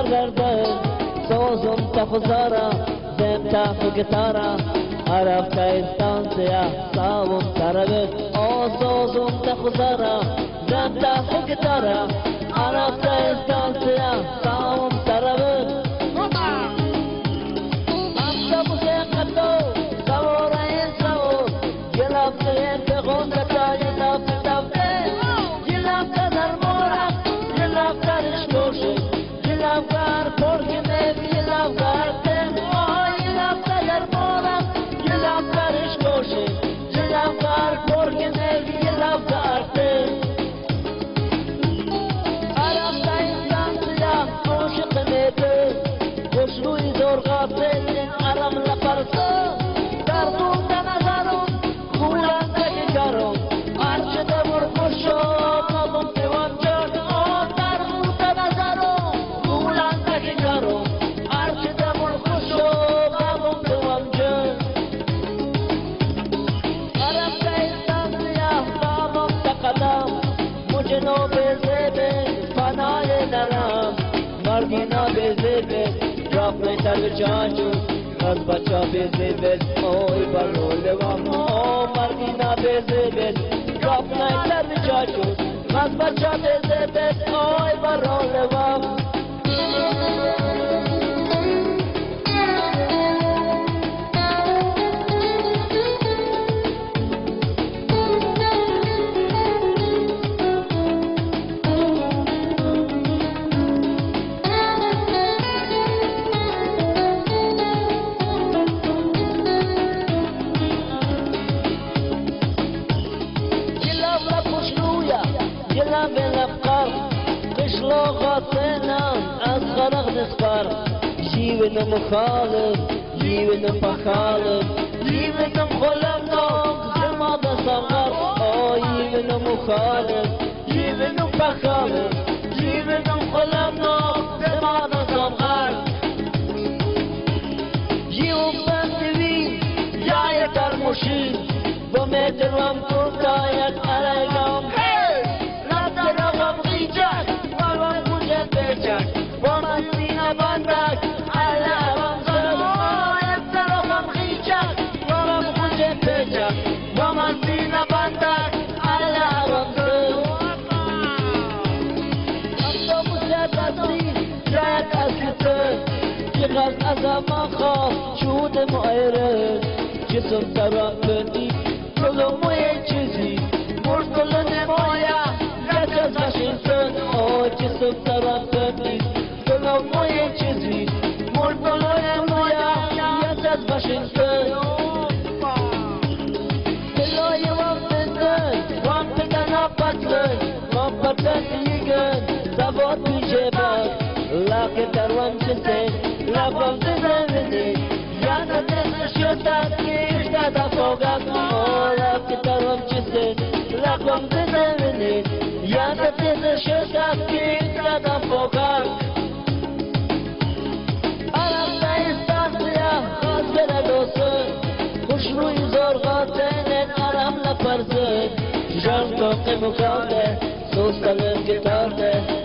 برگردن سازم تخزارا زم تخ گتارا عرفت استانسیا ساوم تربت سازم تخزارا زم تخ گتارا عرفت استانسیا ساوم تربت امشب موسیقتو سواره سوار گلفته انتقون کتای لفته گلفته در مورد گلفته رشکوشه گلفته پرگنه گلفته گلفته در مورد گلفته رشکوشه گلفته پرگنه گلفته عرفته انسان سیاه عاشق نیده خوشروی زرغاته عرم لپرسه دردون دنظرم خولن دگرم هرچه دور خوشو قابم پیوان جان دردون دنظرم خولن دگرم هرچه دور خوشو قابم پیوان جان عرفته انسان سیاه قابم تقدم مجنو بزیبه فنای نرم مردینا بزیبه رفت تر به چانچو از بچه بزیبت اوی برولوام مردینا بزیبت رفت تر به چانچو از بچه بزیبت اوی برولوام قشلاقاتنا از غرق نسپر جیونم مخالف جیونم بخالف جیونم خلمناک زماد سمغر جیونم مخالف جیونم بخالف جیونم خلمناک زماد سمغر جیوم بندوی جای ترموشی با مترم کرداید ارگام ومسينا بندك على رمزك يبتلغم خيشك ورم خجب بيتك ومسينا بندك على رمزك أبدا مسيبتي جايك أسكتك يغز أزمان خاص شهود مؤيرك جسم ترابني كل موية چيزي مرد كل نمايا رجز واشنطن جسم ترابني موی چیزی مردلای مویا یاد از واشنطن دلای وام بندن وام بدن آپتن وام بدن دیگن زباد میشه باد لاکه در وام چنتن لبام بزنی یاد از شدت که اشتاد افوگم لاکه در وام چنتن لبام بزنی یاد از شدت که اشتاد افوگم خوشروی زرغاتن عرم لپرزه جان توقع مکانده سوستلم گتارده